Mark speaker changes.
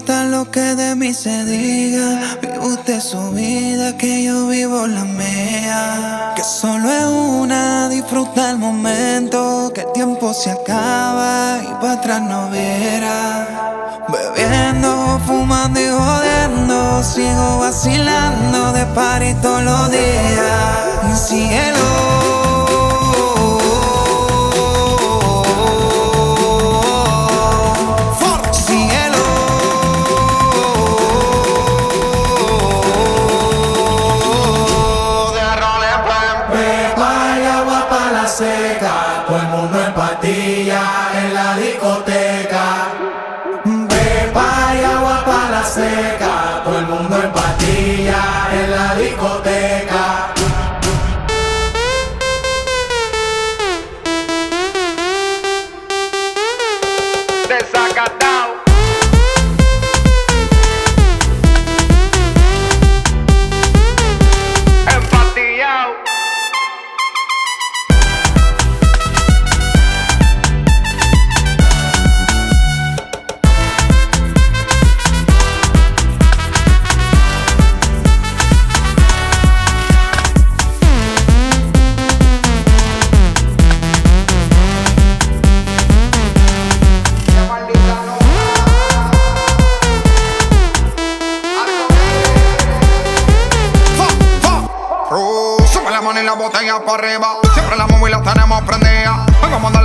Speaker 1: importa lo que de mí se diga. Vive usted su vida, que yo vivo la mía. Que solo es una, disfruta el momento. Que el tiempo se acaba y para atrás no verá. Bebiendo, fumando y jodiendo, sigo vacilando de party todos los días. Síguelo.
Speaker 2: Seca, todo el mundo en patilla en la discoteca. Pepa y agua para la seca, todo el mundo en patilla en la discoteca.
Speaker 3: Desacatado. Empatillado.
Speaker 4: Sube la mano y la botella para arriba. Siempre la móvil la tenemos prendida. Hoy vamos